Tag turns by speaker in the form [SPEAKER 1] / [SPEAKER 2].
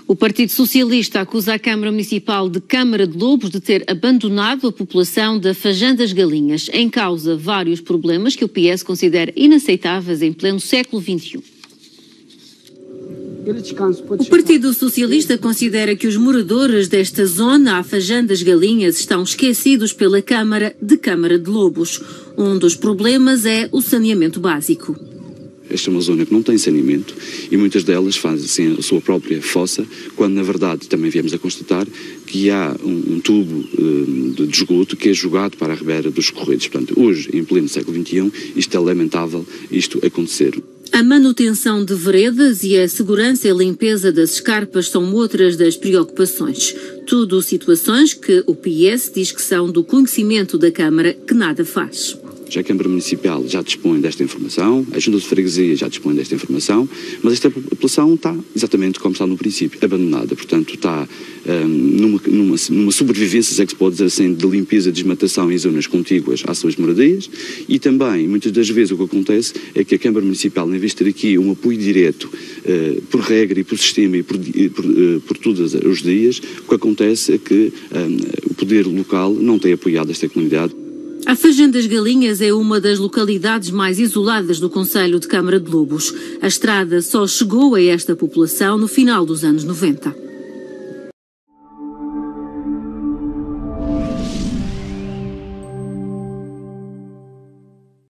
[SPEAKER 1] O Partido Socialista acusa a Câmara Municipal de Câmara de Lobos de ter abandonado a população da Fajã das Galinhas. Em causa vários problemas que o PS considera inaceitáveis em pleno século XXI. O Partido Socialista considera que os moradores desta zona, a Fajã das Galinhas, estão esquecidos pela Câmara de Lobos. Um dos problemas é o saneamento básico.
[SPEAKER 2] Esta é uma zona que não tem saneamento e muitas delas fazem a sua própria fossa, quando na verdade também viemos a constatar que há um tubo de esgoto que é jogado para a ribeira dos corredos. Portanto, hoje, em pleno século XXI, isto é lamentável isto acontecer.
[SPEAKER 1] A manutenção de veredas e a segurança e limpeza das escarpas são outras das preocupações. Tudo situações que o PS diz que são do conhecimento da Câmara, que nada faz.
[SPEAKER 2] A Câmara Municipal já dispõe desta informação, a Junta de Freguesia já dispõe desta informação, mas esta população está exatamente como está no princípio, abandonada. Portanto, está numa sobrevivência, se é que se pode dizer assim, de limpeza e desmatação em zonas contíguas às suas moradias, e também, muitas das vezes, o que acontece é que a Câmara Municipal, em vez de ter aqui um apoio direto por regra e por sistema e por todos os dias, o que acontece é que o poder local não tem apoiado esta comunidade.
[SPEAKER 1] A Fajã das Galinhas é uma das localidades mais isoladas do concelho de Câmara de Lobos. A estrada só chegou a esta população no final dos anos 90.